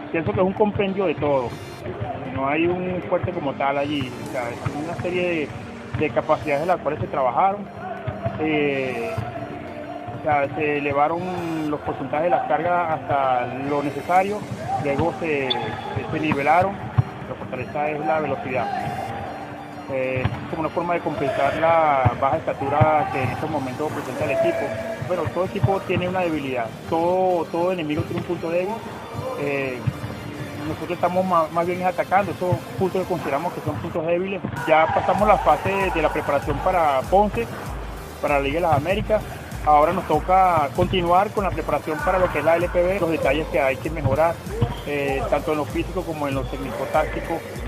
pienso que es un compendio de todo. No hay un fuerte como tal allí. O sea, es una serie de capacidades de las cuales se trabajaron. Eh, o sea, se elevaron los porcentajes de las cargas hasta lo necesario, luego se nivelaron. La fortaleza es la velocidad. Como una forma de compensar la baja estatura que en estos momentos presenta el equipo. Bueno, todo equipo tiene una debilidad, todo enemigo tiene un punto débil. Eh, Nosotros estamos más bien atacando esos puntos que consideramos que son puntos débiles. Ya pasamos la fase de la preparación para Ponce, para la Liga de las Américas. Ahora nos toca continuar con la preparación para lo que es la LPB, los detalles que hay que mejorar, tanto en lo físico como en lo técnico-táctico.